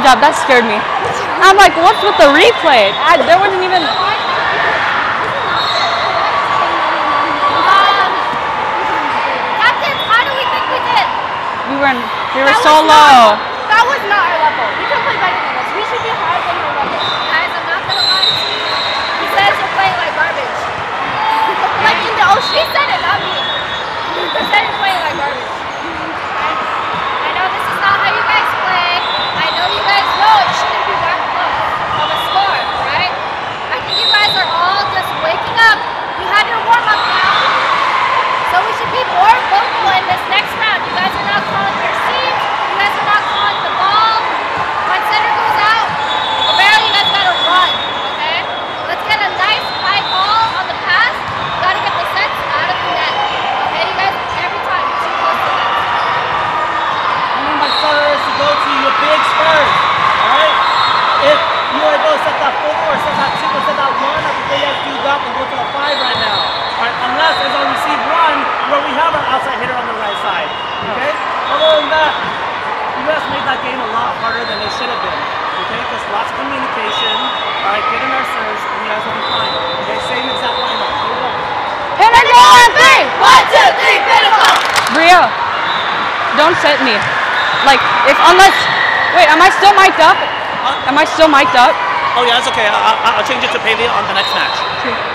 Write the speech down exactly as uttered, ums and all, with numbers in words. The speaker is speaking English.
Good job. That scared me. I'm like, what's with the replay? I, there wasn't even... Captain, how do we think we did? We were, in, we were That so was low. Not, that was not our level. We can play better than this. We should be higher than our level. Guys, I'm not gonna lie to you. He says you're playing like garbage. Like in the ocean. He said it, not me. He said you're playing like garbage. I know this is not how you guys play. I know you guys know it shouldn't be that close of a score, right? I think you guys are all just waking up. You have your warm-up now. So we should be more vocal in this next round. You guys are not calling your seats. You guys are not calling the ball. When center goes out, barely you guys gotta run, okay? Let's get a nice high ball on the pass. You gotta get the sets out of the net. Okay, you guys, every time you're too close to the net. I need my starters to go to your big spurs, alright? If you want to go set that four or set that two or set that one, I prefer you guys do that and go to the five right now. Alright, unless there's a receive one where we have our outside hitter on the right side. Okay? Other than that, you guys made that game a lot harder than it should have been. Okay? Just lots of communication. Alright, get in our serves and you guys will be fine. Okay, same exact lineup. Here we go. Pinnacle on three! One, two, three, Pinnacle! Brio, don't set me. Like, if unless... Wait, am I still mic'd up? Huh? Am I still mic'd up? Oh yeah, that's okay. I, I, I'll change it to Pavia on the next match.